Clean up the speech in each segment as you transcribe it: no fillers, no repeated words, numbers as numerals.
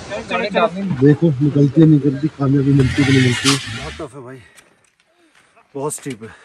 देखो निकलती है, निकलती, कामयाबी मिलती है, नहीं मिलती। बहुत टफ है भाई, बहुत स्टीप है।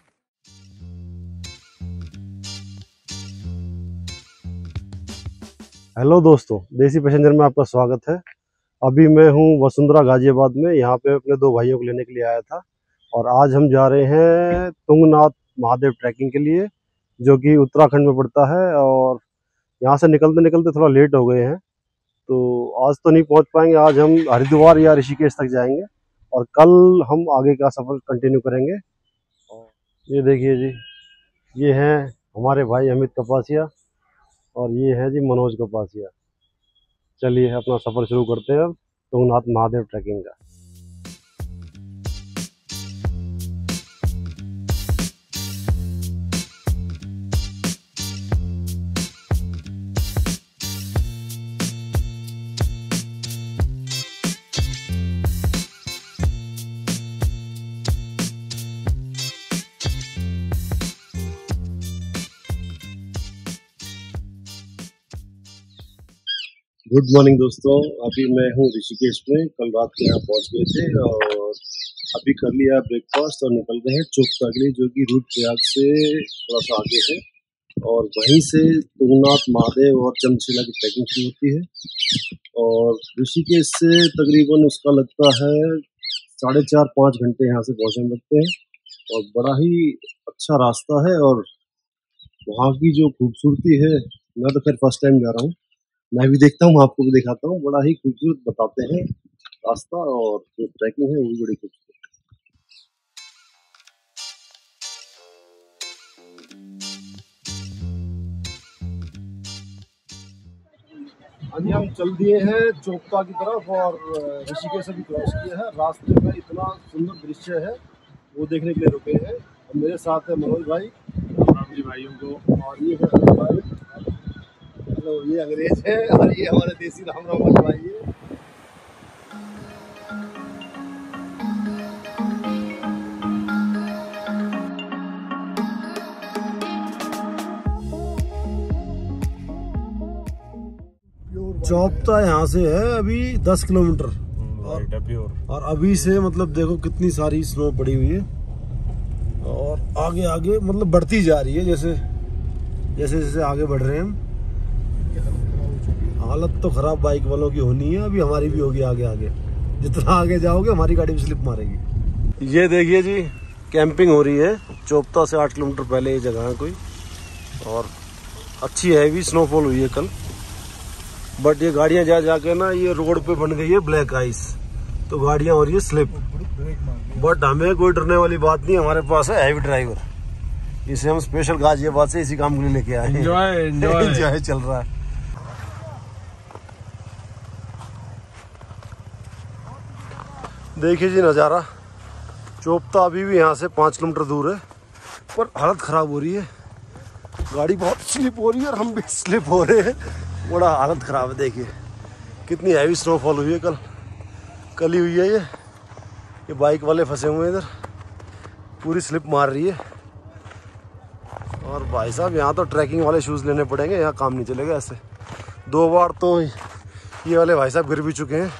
हेलो दोस्तों, देसी पैसेंजर में आपका स्वागत है। अभी मैं हूँ वसुंधरा गाजियाबाद में। यहाँ पे अपने दो भाइयों को लेने के लिए आया था और आज हम जा रहे हैं तुंगनाथ महादेव ट्रैकिंग के लिए, जो कि उत्तराखंड में पड़ता है। और यहाँ से निकलते निकलते थोड़ा लेट हो गए हैं, तो आज तो नहीं पहुँच पाएंगे। आज हम हरिद्वार या ऋषिकेश तक जाएंगे और कल हम आगे का सफ़र कंटिन्यू करेंगे। ये देखिए जी, ये हैं हमारे भाई अमित कपासिया और ये है जी मनोज कपासिया। चलिए अपना सफ़र शुरू करते हैं अब तुंगनाथ महादेव ट्रैकिंग का। गुड मॉर्निंग दोस्तों, अभी मैं हूँ ऋषिकेश में। कल रात को यहाँ पहुँच गए थे और अभी कर लिया ब्रेकफास्ट और निकल रहे हैं चोपता के लिए, जो कि रुद्रप्रयाग से थोड़ा सा आगे है। और वहीं से तुंगनाथ महादेव और चंद्रशिला की ट्रैकिंग शुरू होती है। और ऋषिकेश से तकरीबन उसका लगता है 4.5-5 घंटे यहाँ से पहुँचने लगते हैं। और बड़ा ही अच्छा रास्ता है और वहाँ की जो खूबसूरती है, मैं तो खैर फर्स्ट टाइम जा रहा हूँ, मैं भी देखता हूँ, आपको भी दिखाता हूँ। बड़ा ही खूबसूरत बताते हैं रास्ता, और जो ट्रैकिंग है वो भी बड़ी खूबसूरत। अभी हम चल दिए हैं चोपता की तरफ और ऋषिकेश से भी क्रॉस किया है। रास्ते में इतना सुंदर दृश्य है, वो देखने के लिए रुके हैं। और मेरे साथ है मनोज भाई, जी भाइयों को, और ये है भाई, हेलो, ये अंग्रेज है और ये हमारे देसी राम भाई है। चौपता यहाँ से है अभी 10 किलोमीटर और अभी से मतलब देखो कितनी सारी स्नो पड़ी हुई है और आगे आगे मतलब बढ़ती जा रही है। जैसे जैसे जैसे आगे बढ़ रहे हैं हम, हालत तो खराब बाइक वालों की होनी है, अभी हमारी भी होगी। आगे आगे जितना आगे जाओगे हमारी गाड़ी भी स्लिप मारेगी। ये देखिए जी, कैंपिंग हो रही है चोपता से 8 किलोमीटर पहले ये जगह है कोई, और अच्छी हैवी स्नोफॉल हुई है कल। बट ये गाड़ियां जा जाके ना ये रोड पे बन गई है ब्लैक आइस, तो गाड़ियां हो रही है स्लिप। बट हमें कोई डरने वाली बात नहीं, हमारे पास है हैवी ड्राइवर, इसे हम स्पेशल गाजियाबाद से इसी काम के लिए लेके आए हैं। एंजॉय चल रहा है। देखिए जी नज़ारा, चोपता अभी भी यहाँ से 5 किलोमीटर दूर है, पर हालत ख़राब हो रही है, गाड़ी बहुत स्लिप हो रही है और हम भी स्लिप हो रहे हैं। बड़ा हालत ख़राब है। देखिए कितनी हैवी स्नोफॉल हुई है कल ही हुई है। ये बाइक वाले फंसे हुए हैं इधर, पूरी स्लिप मार रही है। और भाई साहब यहाँ तो ट्रैकिंग वाले शूज़ लेने पड़ेंगे, यहाँ काम नहीं चलेगा ऐसे। 2 बार तो ये वाले भाई साहब गिर भी चुके हैं।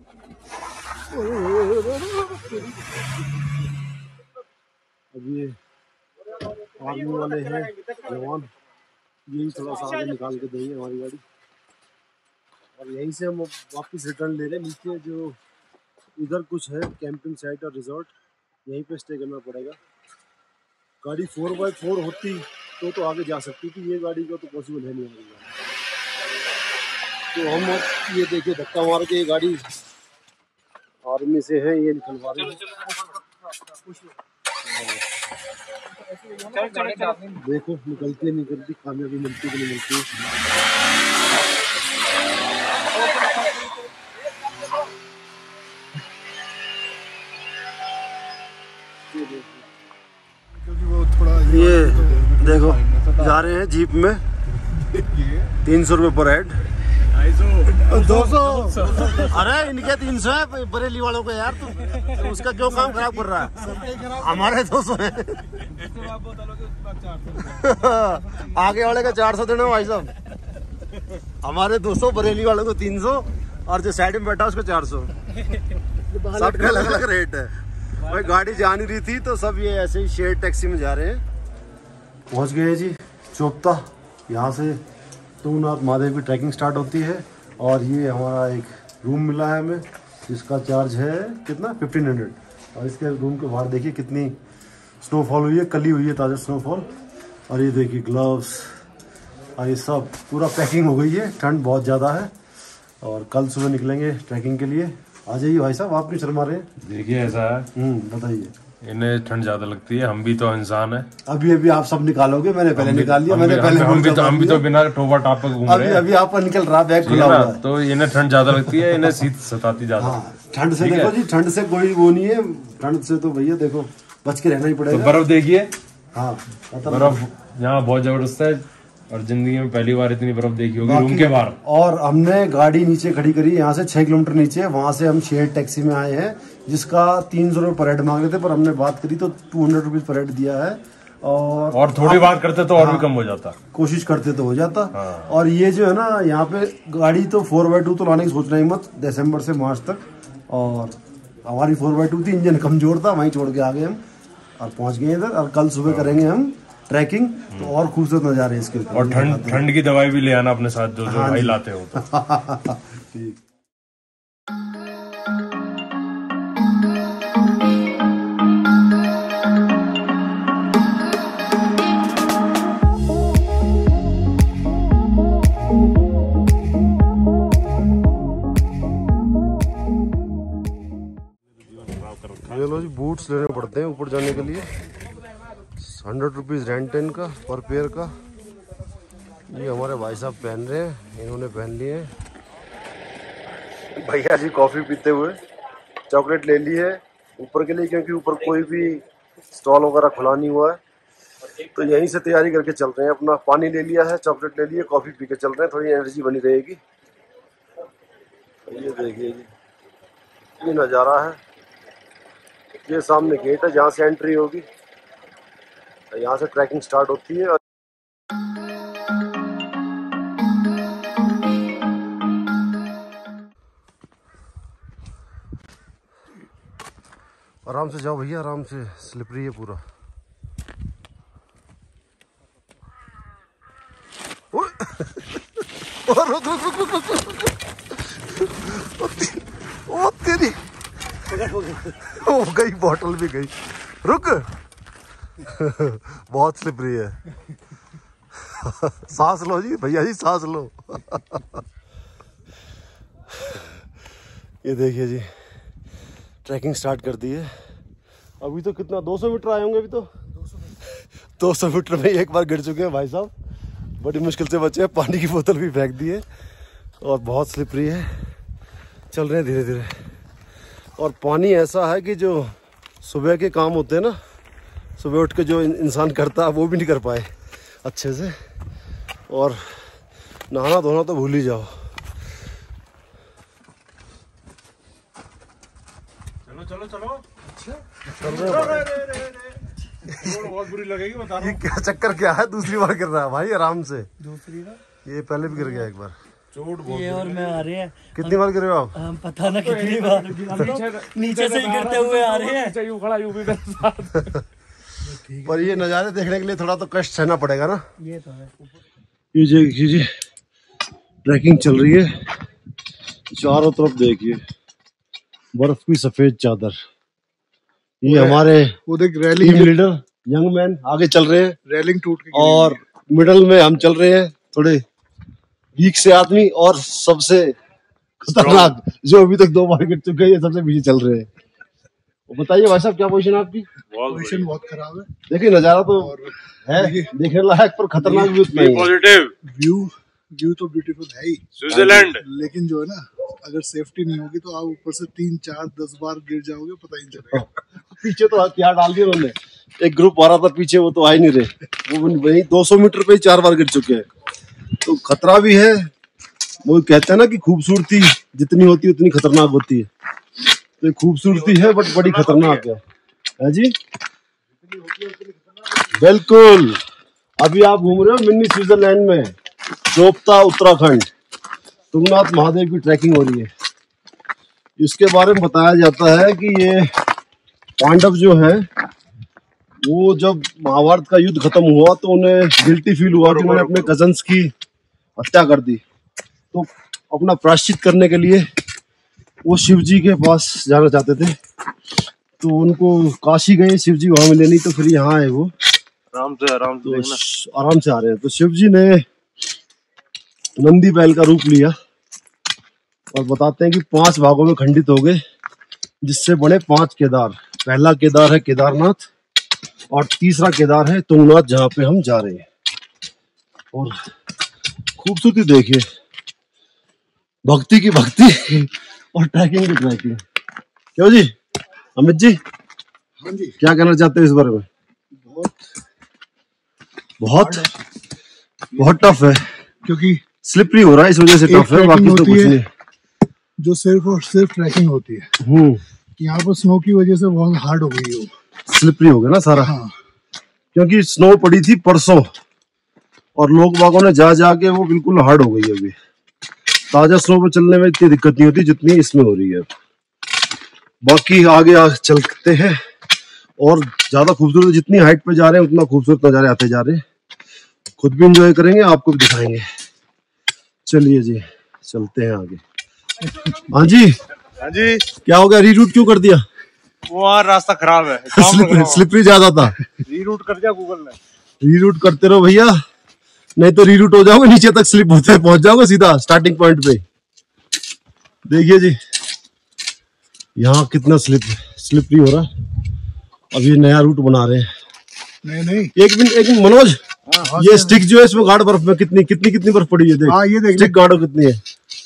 अब ये आर्मी वाले हैं जवान, यही थोड़ा सा आगे निकाल के देंगे हमारी गाड़ी, और यहीं से हम वापस रिटर्न ले रहे हैं। नीचे जो इधर कुछ है कैंपिंग साइट और रिजॉर्ट, यहीं पे स्टे करना पड़ेगा। गाड़ी 4x4 होती तो आगे जा सकती थी, ये गाड़ी का तो पॉसिबल है नहीं आगे जाना। तो हम ये देखिए धक्का मार के ये गाड़ी आर्मी से है, ये निकलवा रहे हैं। देखो निकलती है, निकलती, कामयाबी मिलती है, नहीं मिलती। ये देखो जा रहे हैं जीप में, 300 रुपये पर हेड। 200। अरे इनके 300 है, बरेली वालों को यार, तो उसका क्यों काम खराब कर रहा है? हमारे 200 है। आगे वाले का 400 देना भाई साहब, हमारे 200, बरेली वालों को 300 और जो साइड में बैठा उसको 400। सबका अलग अलग रेट है भाई। गाड़ी जा नहीं रही थी तो सब ये ऐसे ही शेयर टैक्सी में जा रहे हैं। पहुंच गए जी चोपता। यहाँ से तुंगनाथ महादेव की ट्रैकिंग स्टार्ट होती है और ये हमारा एक रूम मिला है हमें, जिसका चार्ज है कितना 1500। और इसके रूम के बाहर देखिए कितनी स्नोफॉल हुई है, कल ही हुई है ताज़ा स्नोफॉल। और ये देखिए ग्लव्स और ये सब पूरा पैकिंग हो गई है। ठंड बहुत ज़्यादा है और कल सुबह निकलेंगे ट्रैकिंग के लिए। आ जाइए भाई साहब, आप नहीं शर्मा रहे हैं? देखिए ऐसा है, बताइए। इन्हें ठंड ज्यादा लगती है, हम भी तो इंसान है। अभी आप सब निकालोगे, मैंने पहले निकाल लिया। हम भी तो बिना टोपा टाप घूम रहे हैं। अभी आप निकल रहा, बैग खुला हुआ है। तो इन्हें ठंड ज्यादा लगती है, इन्हें शीत सताती ज्यादा। ठंड से देखो जी, ठंड से कोई वो नहीं है। ठंड से तो भैया देखो बच के रहना ही पड़ेगा। तो बर्फ देखिए, हाँ बर्फ यहाँ बहुत जबरदस्त है और जिंदगी में पहली बार इतनी बर्फ देखी होगी रूम के बाहर। और हमने गाड़ी नीचे खड़ी करी यहाँ से 6 किलोमीटर नीचे। वहां से हम शेयर टैक्सी में आए हैं, जिसका 300 रुपये पर हेड मांग रहे थे, पर हमने बात करी तो 200 रुपीज पर हेड दिया है। और थोड़ी बात करते तो और भी कम हो जाता, कोशिश करते तो हो जाता। और ये जो है ना, यहाँ पे गाड़ी तो 4x2 तो लाने की सोचना ही मत, दिसंबर से मार्च तक। और हमारी 4x2 थी, इंजन कमजोर था, वहीं छोड़ के आ गए हम और पहुंच गए इधर। और कल सुबह करेंगे हम ट्रैकिंग, तो और खूबसूरत नजारे इसके ऊपर। और ठंड की दवाई भी ले आना अपने साथ, जो भाई लाते हो तो। ठीक। चलो जी, बूट्स लेने पड़ते हैं ऊपर जाने के लिए। 100 रुपीज़ रेंट है इनका पर पेयर का। ये हमारे भाई साहब पहन रहे हैं, इन्होंने पहन लिए हैं। भैया जी कॉफ़ी पीते हुए। चॉकलेट ले ली है ऊपर के लिए, क्योंकि ऊपर कोई भी स्टॉल वगैरह खुला नहीं हुआ है, तो यहीं से तैयारी करके चल रहे हैं। अपना पानी ले लिया है, चॉकलेट ले लिए, कॉफ़ी पी के चल रहे हैं, थोड़ी एनर्जी बनी रहेगी। ये देखिए जी, ये नज़ारा है। ये सामने गेट है जहाँ से एंट्री होगी, यहाँ से ट्रैकिंग स्टार्ट होती है। आराम से जाओ भैया, आराम से, स्लिपरी है पूरा। रुक रुक रुक रुक रुक, तेरी हो गई, बॉटल भी गई। रुक बहुत स्लिपरी है। सांस लो जी भैया जी, सांस लो। ये देखिए जी, ट्रैकिंग स्टार्ट कर दी है। अभी तो कितना 200 मीटर आए होंगे। अभी तो 200 मीटर में एक बार गिर चुके हैं भाई साहब, बड़ी मुश्किल से बचे हैं। पानी की बोतल भी फेंक दी है और बहुत स्लिपरी है। चल रहे हैं धीरे धीरे। और पानी ऐसा है कि जो सुबह के काम होते हैं ना, सुबह उठ के जो इंसान करता है वो भी नहीं कर पाए अच्छे से। और नहाना धोना तो भूल ही जाओ। चलो चलो चलो। अच्छा चल रहे बहुत बुरी लगेगी, बता रहा हूं। ये क्या चक्कर क्या है? दूसरी बार गिर रहा है भाई, आराम से। दूसरी बार? ये पहले भी गिर गया एक बार। चोट बहुत। ये और मैं आ रहे हैं। कितनी बार गिरे हो आप? हम पता ना कितनी बार। नीचे से ही गिरते हुए आ रहे हैं। यूं खड़ा यूं भी मेरे साथ। पर ये नज़ारे देखने के लिए थोड़ा तो कष्ट सहना पड़ेगा ना। ये तो है। ये देखिए जी, ट्रैकिंग चल रही है, चारों तरफ देखिए बर्फ की सफेद चादर। ये हमारे टीम लीडर यंग मैन आगे चल रहे हैं, रेलिंग टूट के, और मिडल में हम चल रहे हैं, थोड़े वीक से आदमी, और सबसे खतरनाक जो अभी तक 2 बार गिर चुके हैं, ये सबसे पीछे चल रहे हैं। बताइए भाई साहब, क्या पोजीशन है आपकी? पोजीशन बहुत खराब है। देखिए नजारा तो है देखने लायक, पर खतरनाक भी उतना ही है। पॉजिटिव व्यू तो ब्यूटीफुल है ही, स्विट्जरलैंड। लेकिन जो है ना, अगर सेफ्टी नहीं होगी तो आप ऊपर से 3, 4, 10 बार गिर जाओगे, पता ही नहीं चलेगा। पीछे तो क्या डाल दिया उन्होंने, एक ग्रुप आ रहा था पीछे, वो तो आ ही नहीं रहे। वो वही 200 मीटर पे ही 4 बार गिर चुके हैं, तो खतरा भी है। वो कहते हैं ना कि खूबसूरती जितनी होती है उतनी खतरनाक होती है। तो खूबसूरती है बट बड़ी खतरनाक है जी। बिल्कुल, अभी आप घूम रहे हो मिनी स्विट्जरलैंड में, चोपता उत्तराखंड, तुंगनाथ महादेव की ट्रैकिंग हो रही है। इसके बारे में बताया जाता है कि ये पांडव जो है वो जब महाभारत का युद्ध खत्म हुआ तो उन्हें गिल्टी फील हुआ कि उन्होंने अपने कजन्स की हत्या कर दी, तो अपना प्रायश्चित करने के लिए वो शिव जी के पास जाना चाहते थे। तो उनको काशी गए, शिव जी वहां मिले नहीं, तो फिर यहाँ आए वो आराम से तो आराम से आ रहे हैं। तो शिव जी ने नंदी बैल का रूप लिया और बताते हैं कि 5 भागों में खंडित हो गए, जिससे बने 5 केदार। पहला केदार है केदारनाथ और तीसरा केदार है तुंगनाथ, जहाँ पे हम जा रहे हैं। और खूबसूरती देखिए, भक्ति की भक्ति और ट्रैकिंग की ट्रैकिंग। क्यों जी अमित जी, हाँ जी, क्या कहना चाहते हैं इस बारे में? बहुत बहुत टफ है क्योंकि स्लिपरी हो रहा है, इस वजह से टफ है, बाकी तो कुछ नहीं। जो सिर्फ और सिर्फ ट्रैकिंग होती है, यहाँ पर स्नो की वजह से बहुत हार्ड हो गई है, वो स्लिपरी हो गया ना सारा। हाँ। क्योंकि स्नो पड़ी थी परसों और लोग बागों ने जा जाके वो बिल्कुल हार्ड हो गई। अभी ताजा स्नो पर चलने में इतनी दिक्कत नहीं होती जितनी इसमें हो रही है। बाकी आगे चलते हैं और ज्यादा खूबसूरत, जितनी हाइट पे जा रहे हैं उतना खूबसूरत नजारे आते जा रहे हैं। खुद भी एंजॉय करेंगे, आपको भी दिखाएंगे। चलिए जी चलते हैं आगे। हाँ जी क्या हो गया, रीरूट क्यों कर दिया? वो रास्ता खराब है, स्लिपरी ज्यादा था। रीरूट कर दिया गूगल ने। रीरूट करते रहो भैया, नहीं तो रीरूट हो जाओगे, नीचे तक स्लिप होते पहुंच जाओगे सीधा स्टार्टिंग पॉइंट पे। देखिए जी यहाँ कितना स्लिपरी हो रहा है। अब ये नया रूट बना रहे हैं। नहीं एक मिनट मनोज, ये स्टिक जो है इसमें गाढ़ बर्फ में कितनी बर्फ पड़ी है देख। हाँ ये देख, स्टिक गाढ़ो कितनी है,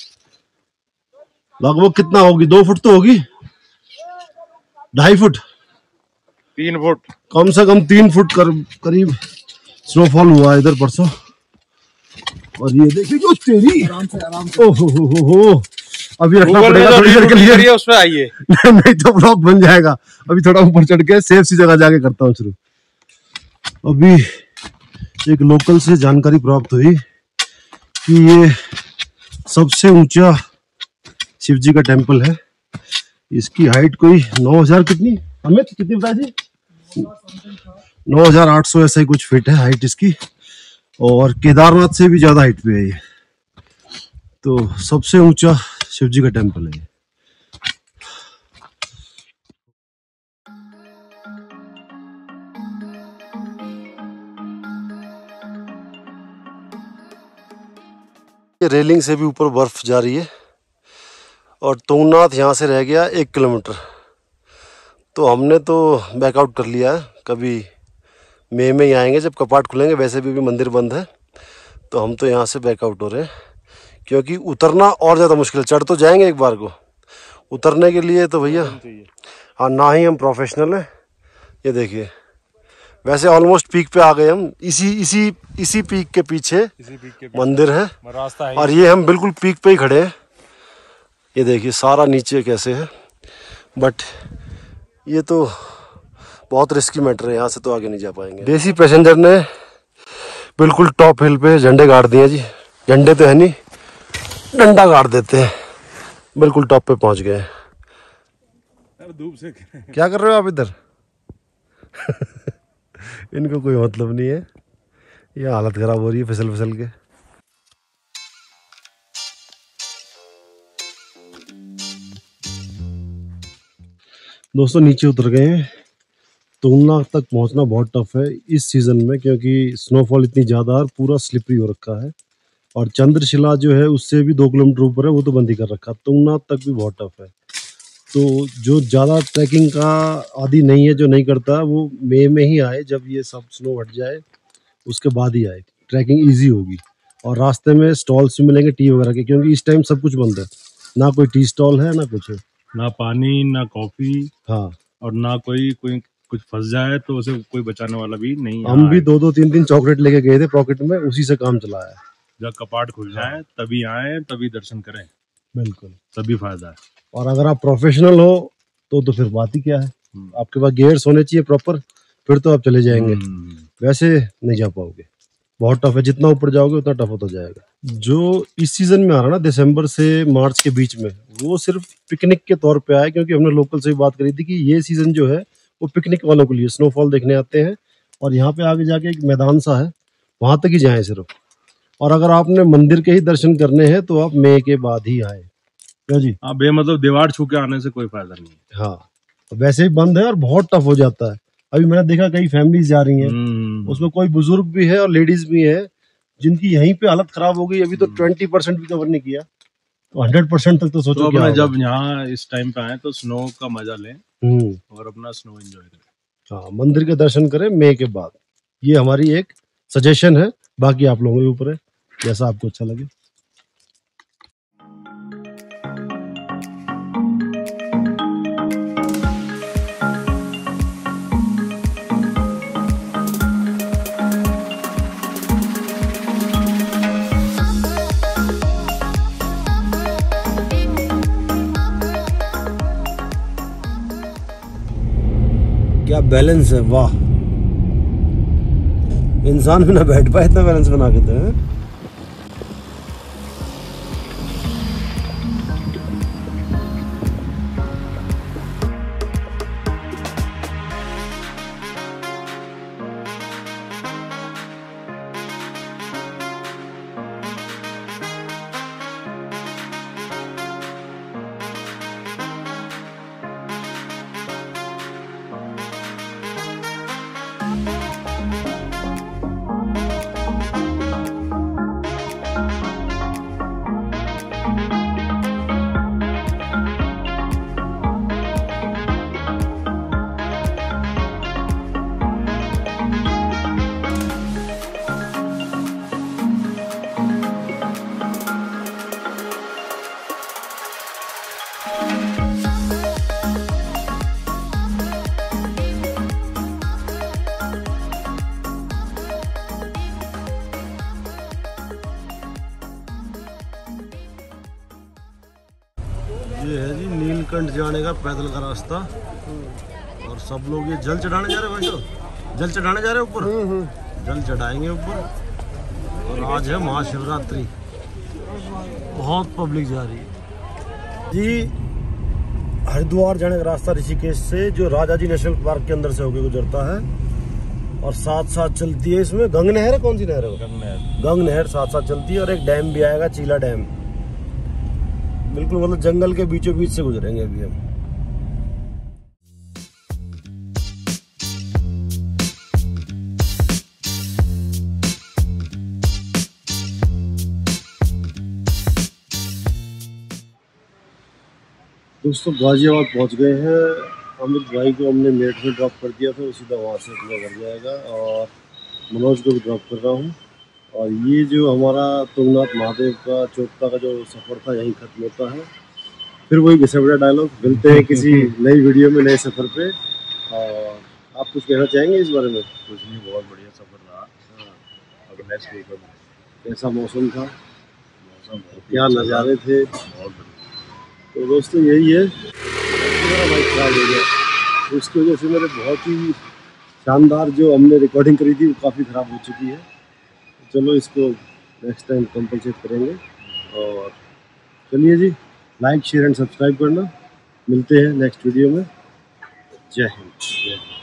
लगभग कितना होगी, 2 फुट तो होगी, 2.5 फुट, 3 फुट, कम से कम 3 फुट करीब स्नोफॉल हुआ है इधर परसों। और ये देखिए जो तेरी आराम से ओहो अभी रखना पड़ेगा थोड़ी देर के लिए, उसमें आइए नहीं तो ब्लॉग बन जाएगा। अभी थोड़ा ऊपर चढ़ के सेफ सी जगह जाके करता हूँ शुरू। अभी एक लोकल से जानकारी प्राप्त हुई कि ये सबसे ऊंचा शिव जी का टेम्पल है। इसकी हाइट कोई 9000 कितनी अमित कितनी बताई थी, 9800 ऐसा ही कुछ फीट है हाइट इसकी। और केदारनाथ से भी ज्यादा हाइट पे है ये, तो सबसे ऊंचा शिव जी का टेम्पल है। ये रेलिंग से भी ऊपर बर्फ जा रही है और तुंगनाथ यहाँ से रह गया 1 किलोमीटर। तो हमने तो बैकआउट कर लिया है, कभी मई में ही आएंगे जब कपाट खुलेंगे। वैसे भी मंदिर बंद है, तो हम तो यहाँ से बैकआउट हो रहे हैं क्योंकि उतरना और ज़्यादा मुश्किल है। चढ़ तो जाएंगे एक बार को, उतरने के लिए तो भैया हाँ ना ही हम प्रोफेशनल हैं। ये देखिए वैसे ऑलमोस्ट पीक पे आ गए हम, इसी पीक के पीछे मंदिर है रास्ता है, और ये हम बिल्कुल पीक पे ही खड़े हैं। ये देखिए सारा नीचे कैसे है, बट ये तो बहुत रिस्की मैटर है, यहाँ से तो आगे नहीं जा पाएंगे। देसी पैसेंजर ने बिल्कुल टॉप हिल पे झंडे गाड़ दिए जी, झंडे तो है नहीं डंडा गाड़ देते हैं, बिल्कुल टॉप पे पहुंच गए। धूप से क्या कर रहे हो आप इधर? इनको कोई मतलब नहीं है, ये हालत खराब हो रही है फिसल फिसल के। दोस्तों नीचे उतर गए हैं। तुंगनाथ तक पहुंचना बहुत टफ है इस सीजन में, क्योंकि स्नोफॉल इतनी ज़्यादा और पूरा स्लिपरी हो रखा है। और चंद्रशिला जो है उससे भी 2 किलोमीटर ऊपर है, वो तो बंद ही कर रखा। तुंगनाथ तक भी बहुत टफ है। तो जो ज़्यादा ट्रैकिंग का आदी नहीं है, जो नहीं करता, वो मई में ही आए, जब ये सब स्नो हट जाए उसके बाद ही आए, ट्रैकिंग ईजी होगी। और रास्ते में स्टॉल्स भी मिलेंगे टी वगैरह के, क्योंकि इस टाइम सब कुछ बंद है, ना कोई टी स्टॉल है ना कुछ है, ना पानी ना कॉफी, हाँ, और ना कोई कुछ फंस जाए तो उसे कोई बचाने वाला भी नहीं। हम भी 2-2 3-3 चॉकलेट लेके गए थे पॉकेट में, उसी से काम चलाया। जब कपाट खुल जाए तभी आए, तभी दर्शन करें, बिल्कुल तभी फायदा है। और अगर आप प्रोफेशनल हो तो फिर बात ही क्या है, आपके पास गियर्स होने चाहिए प्रॉपर, फिर तो आप चले जाएंगे, वैसे नहीं जा पाओगे, बहुत टफ है। जितना ऊपर जाओगे उतना टफ होता जाएगा। जो इस सीजन में आ रहा है ना, दिसंबर से मार्च के बीच में, वो सिर्फ पिकनिक के तौर पे आए, क्योंकि हमने लोकल से भी बात करी थी कि ये सीज़न जो है वो पिकनिक वालों के लिए स्नोफॉल देखने आते हैं। और यहाँ पे आगे जाके एक मैदान सा है, वहाँ तक ही जाएं सिर्फ। और अगर आपने मंदिर के ही दर्शन करने हैं तो आप मई के बाद ही आए। क्या जी? हाँ, मतलब दीवार छू के आने से कोई फायदा नहीं है। हाँ, वैसे ही बंद है और बहुत टफ हो जाता है। अभी मैंने देखा कई फैमिलीज जा रही हैं, उसमें कोई बुजुर्ग भी है और लेडीज भी है जिनकी यहीं पे हालत खराब हो गई। अभी तो 20% भी कवर नहीं किया, तो 100% तक तो सोचो तो क्या अपना होगा। जब यहाँ इस टाइम पे आए तो स्नो का मजा लें और अपना स्नो एंजॉय करें। हाँ, मंदिर के दर्शन करें मई के बाद, ये हमारी एक सजेशन है। बाकी आप लोगों के ऊपर है, जैसा आपको अच्छा लगे। क्या बैलेंस है, वाह! इंसान भी ना बैठ पाए इतना बैलेंस बना के तो है। ये है जी नीलकंठ जाने का पैदल का रास्ता। और सब लोग ये जल चढ़ाने जा रहे हैं भाई, जल चढ़ाने जा रहे हैं ऊपर, जल चढ़ाएंगे ऊपर। और आज है महाशिवरात्रि, बहुत पब्लिक जा रही है जी। हरिद्वार जाने का रास्ता ऋषिकेश से जो राजा जी नेशनल पार्क के अंदर से होकर गुजरता है, और साथ साथ चलती है इसमें गंग नहर है, कौन सी नहर है? गंग नहर साथ साथ चलती है। और एक डैम भी आएगा, चीला डैम। बिल्कुल मतलब जंगल के बीचों बीच से गुजरेंगे अभी हम। दोस्तों गाजियाबाद पहुंच गए हैं। अमित भाई को हमने मेट में ड्रॉप कर दिया था, वो सीधा वहाँ से अपना घर जाएगा। और मनोज को भी ड्रॉप कर रहा हूँ। और ये जो हमारा तुंगनाथ महादेव का चोपता का जो सफ़र था यहीं खत्म होता है। फिर वही घिसबड़ा डायलॉग। मिलते हैं किसी नई वीडियो में, नए सफ़र पे। और आप कुछ कहना चाहेंगे इस बारे में? कुछ नहीं, बहुत बढ़िया सफ़र रहा। अब नेक्स्ट वीक कैसा मौसम था, मौसम क्या नज़ारे थे? बहुत बढ़िया। तो दोस्तों यही है, मेरा बाइक खराब हो गया, उसकी वजह से मेरे बहुत ही शानदार जो हमने रिकॉर्डिंग करी थी वो काफ़ी ख़राब हो चुकी है। चलो इसको नेक्स्ट टाइम कंपनसेट करेंगे। और चलिए जी, लाइक शेयर एंड सब्सक्राइब करना। मिलते हैं नेक्स्ट वीडियो में। जय हिंद।